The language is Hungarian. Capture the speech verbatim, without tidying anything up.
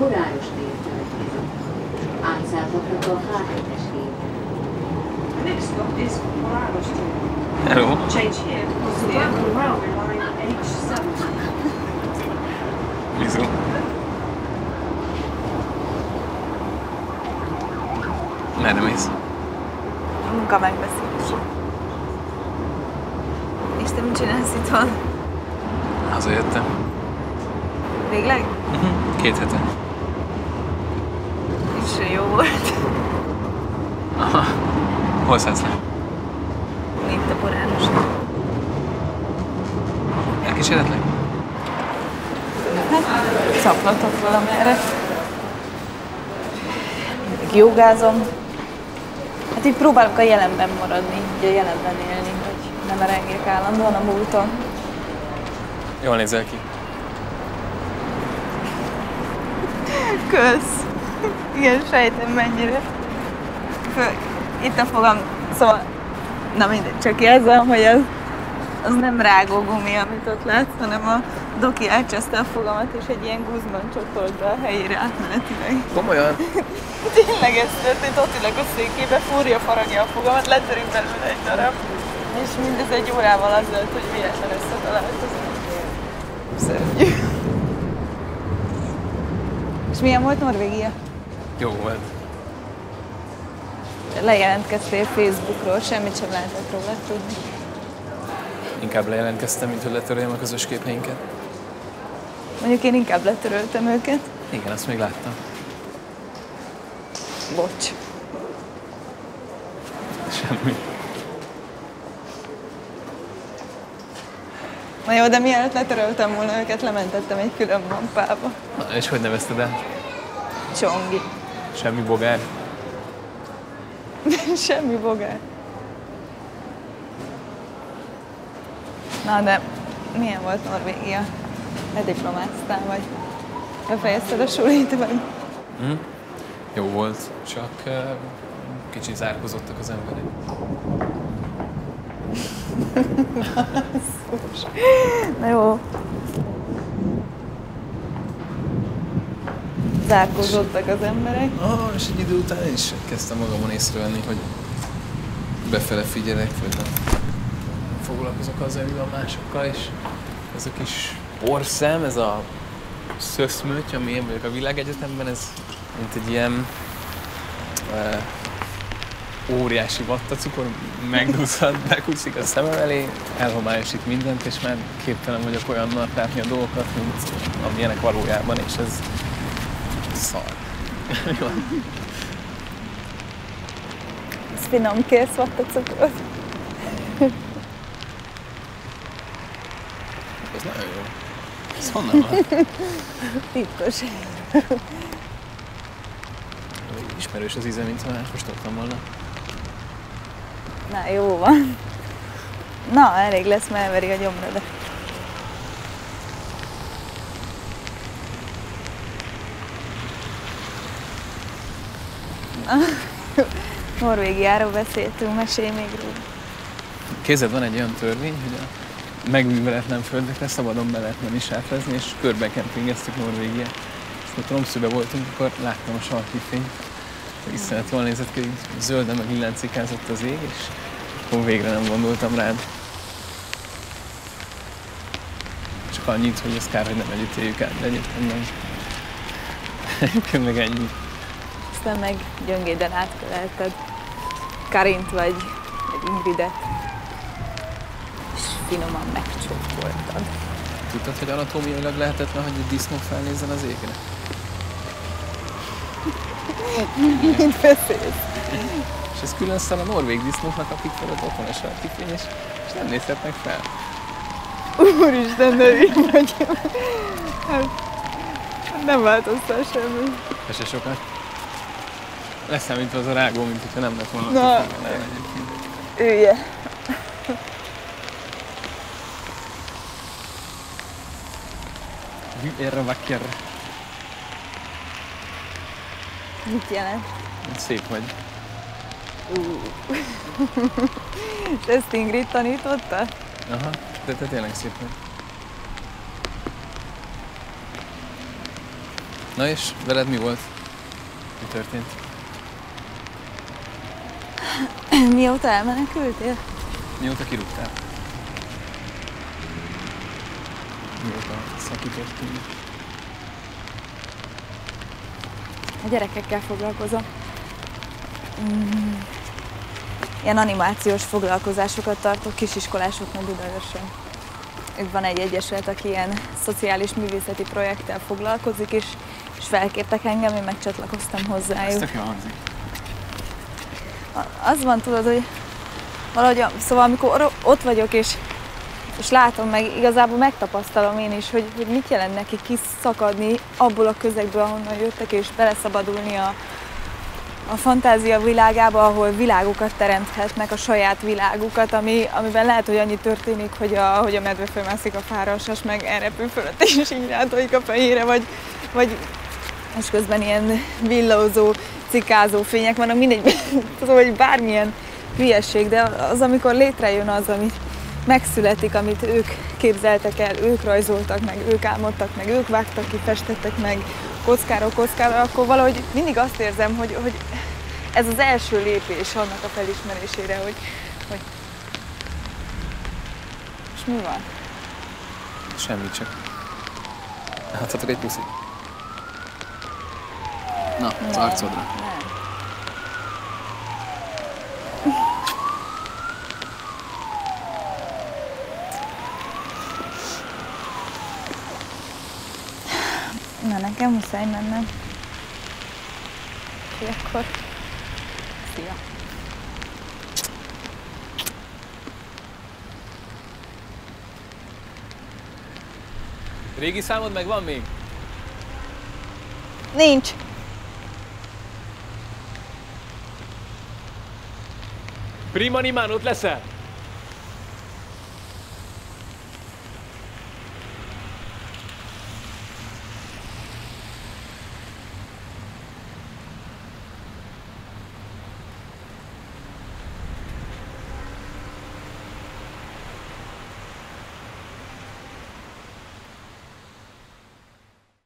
Koráros tér következik. Átszállhatnak a há hetes hétre. The next stop is Koráros tér. Hello. Change here because the local railway line H seven. Bizu. Merre mész? A munka megbeszélés. És te mit csinálsz itthon? Hazajöttem. Végleg? Uh-huh. Két hete. És jó volt. Aha. Hol szállsz le? Itt a Koráros. Elkísérletlek? Hát, szaplatok valamerre. Még jogázom. Hát így próbálok a jelenben maradni, így a jelenben élni, hogy nem merengek állandóan a múlton. Jól nézel ki. Kösz. Igen, sejtem mennyire. Fő, itt a fogam, szóval, na mindegy, csak jelzem, hogy az, az nem rágógumi, amit ott látsz, hanem a doki elcseszte a fogamat, és egy ilyen guzban csatolt be a helyére átmenetileg. Komolyan? Tényleg ez történt, ott ülök a székébe, fúrja, faragja a fogamat, letörik belőle egy darab. És mindez egy órával az lett, hogy véletlen összetalálkozunk. Szörnyű. És milyen volt Norvégia? Jó volt. Lejelentkeztél Facebookról, semmit sem lehetett róla tudni. Inkább lejelentkeztem, mint hogy letöröljem a közös képeinket. Mondjuk én inkább letöröltem őket. Igen, azt még láttam. Bocs. Semmi. Na jó, de mielőtt letöröltem volna őket, lementettem egy külön mappába. Na, és hogy nevezted el? Csongi. Semmi bogár? Semmi bogár. Na de milyen volt Norvégia? Lediplomáztál vagy? Befejezted a sulit vagy? Hm? Jó volt, csak uh, kicsit zárkozottak az emberek. Na jó. Zárkózottak az emberek. Ah, és egy idő után én is kezdtem magamon észrevenni, hogy befele figyelek, vagy nem foglalkozok azzal, mi van másokkal, és ez a kis porszem, ez a szöszmöty, ami én vagyok a világegyetemben, ez mint egy ilyen uh, óriási vattacukor, megduzzad, bekucsik a szemem elé, elhomályosít mindent, és már képtelen vagyok olyannak látni a dolgokat, mint amilyenek valójában, és ez szar. Ez finom kész vattacukrot. Ez nagyon jó. Ez honnan van? Titkos. Ismerős az íze, mint ha elkóstoltam volna. Na, jó van. Na, elég lesz, mert elveri a gyomrodat. Norvégiáról beszéltünk, mesélj még róla. Kézed, van egy olyan törvény, hogy a megműveletlen földekre szabadon be lehet menni sátrazni, és körbe kempingeztük Norvégiát. És amikor Tromsøbe voltunk, akkor láttam a sarki fényt. Iszonyat jól nézett ki, zölden meg illancikázott az ég, és akkor végre nem gondoltam rád. Csak annyit, hogy ez kár, hogy nem együtt éljük át, de egyébként nem. Egyébként meg ennyi. Aztán meg gyöngéden átkövelted Karint vagy, vagy Ingridet. És finoman megcsókoltad. Tudtad, hogy anatómiailag lehetetlen, hogy egy disznó felnézzen az égre? Mit beszélsz? És ez külön szar a norvég disznóknak, akik felett otthon a sarki fény, és, és nem nézhetnek fel. Úristen, de így vagy. Nem változtál semmi. Ez se sokat. Leszámítva az a rágó, mint hogyha nem lett volna. Na, ülje. Erre vakker. Mit jelent? Szép vagy. Uh. És ezt Ingrid tanította? Aha, de te tényleg szép vagy. Na és veled mi volt? Mi történt? Mióta elmenekültél? Mióta kirúgtál? Mióta szakítottunk? A gyerekekkel foglalkozom. Mm. Ilyen animációs foglalkozásokat tartok kisiskolásoknak Budaörsön. Itt van egy egyesület, aki ilyen szociális művészeti projekttel foglalkozik, és, és felkértek engem, én megcsatlakoztam hozzájuk. Ez tök jól hangzik. Az van, tudod, hogy valahogy, szóval amikor ott vagyok, és, és látom meg, igazából megtapasztalom én is, hogy, hogy mit jelent neki kiszakadni abból a közegből, ahonnan jöttek, és beleszabadulni a, a fantázia világába, ahol világokat teremthetnek, a saját világukat, ami, amiben lehet, hogy annyi történik, hogy a, hogy a medve fölmászik a fára, a sas meg elrepül fölött, és így rátolik a fejére, vagy, vagy és közben ilyen villózó, cikázó fények vannak, mindegy, szóval, hogy bármilyen hülyesség, de az, amikor létrejön az, amit megszületik, amit ők képzeltek el, ők rajzoltak meg, ők álmodtak meg, ők vágtak ki, festettek meg kockáról kockára, akkor valahogy mindig azt érzem, hogy, hogy ez az első lépés annak a felismerésére, hogy, hogy... És mi van? Semmi, csak adhatok egy puszit. Na, az Nem, arcodra. nem. Na, nekem muszáj mennem. És akkor... Szia! Régi számod meg van még? Nincs! Prima Nimán, ott leszel?